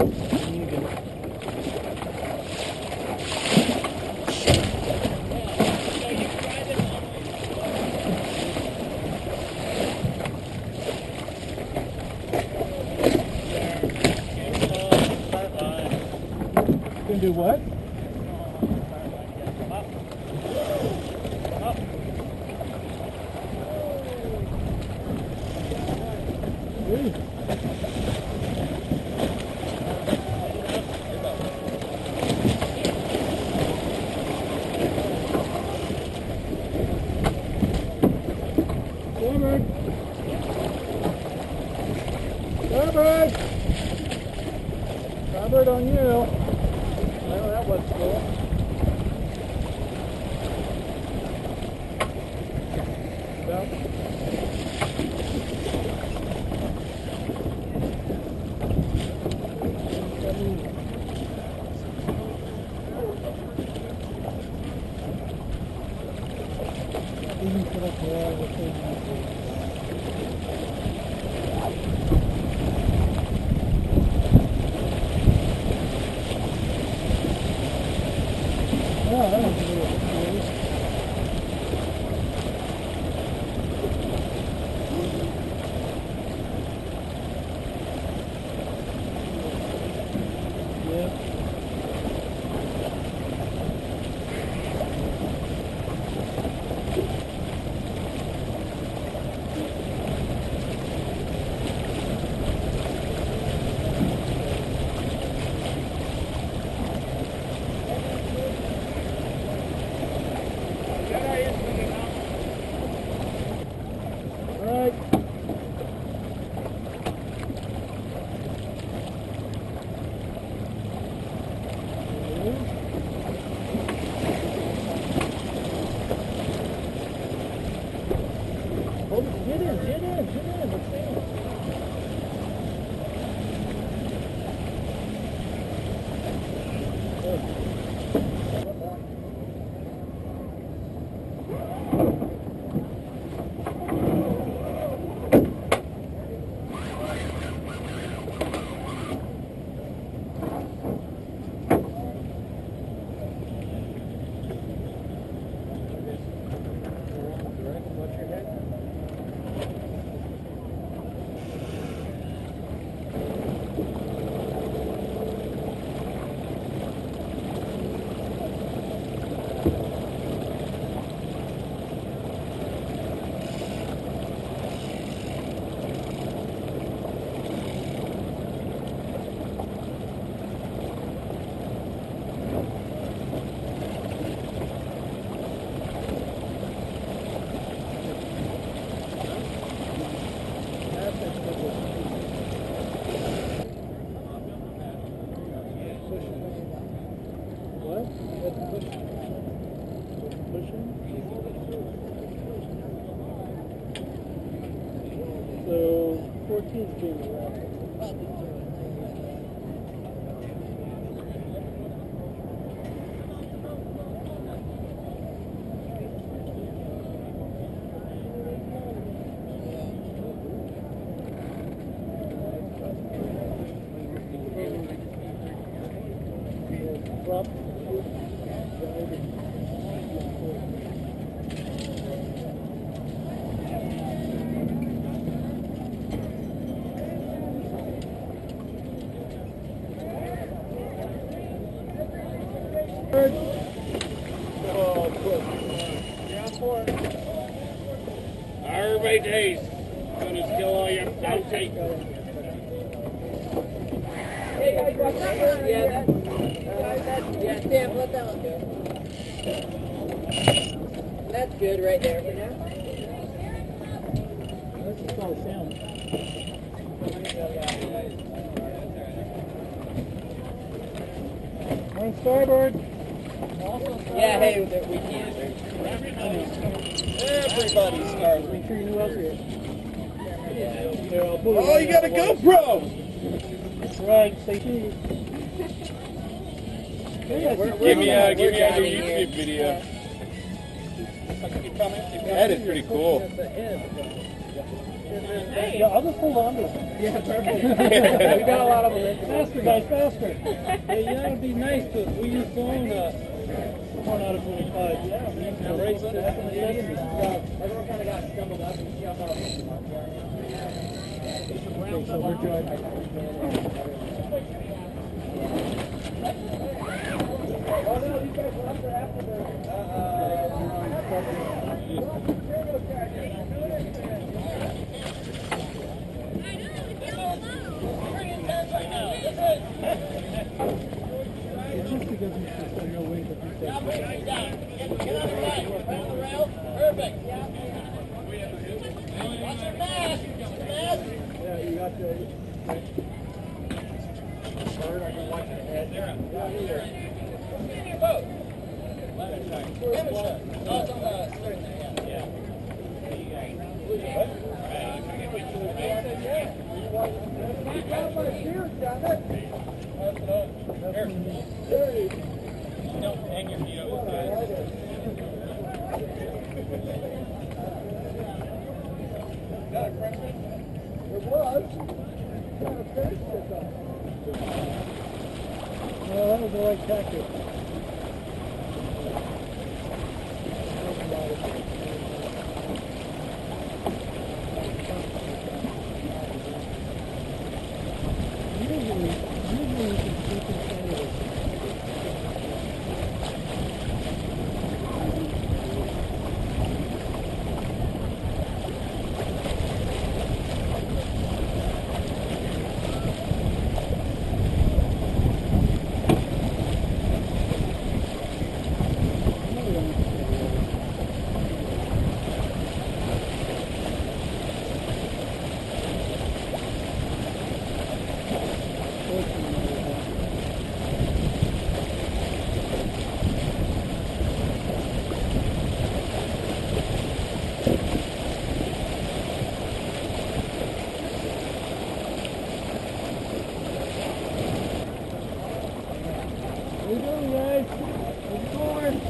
Do what? Starboard! Starboard! Starboard on you! Well, that was cool. Yep. Oh, that was a little close. Get in. Let's see. So 14's being wrapped. Everybody days. Gonna steal all your outtake. Hey guys, watch that one. Yeah, yeah, Sam, let that one go. That's good right there for now. That's just all sound. On starboard. Yeah, hey, we can't. Everybody's starving. Make sure you know who else here. Oh, you got a GoPro! That's right, safety. Give me a YouTube video. That is pretty cool. Yeah, I'll just hold on to it. Yeah, perfect. We got a lot of them. Faster, guys, faster. Hey, you gotta be nice because we used to own a One out of 25. Yeah, we used to race back in the 70s. Everyone kind of got stumbled up and shoved off. Okay, so we're good. Oh no, these guys were up there after the. It's just because he's just got no weight that he's got. Yeah, you got the. Bird, I can watch it ahead. hang your feet over the Well, that was the right tactic. Usually you can keep control of it. How you doing, guys? How's it going?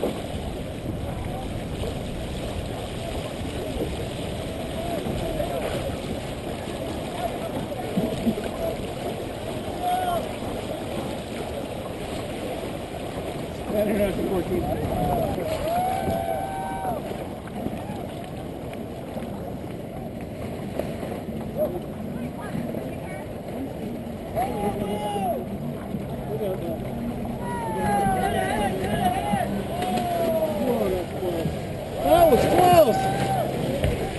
Better not to 14. That was close!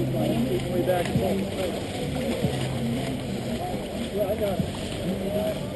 Way back. Yeah, I got it.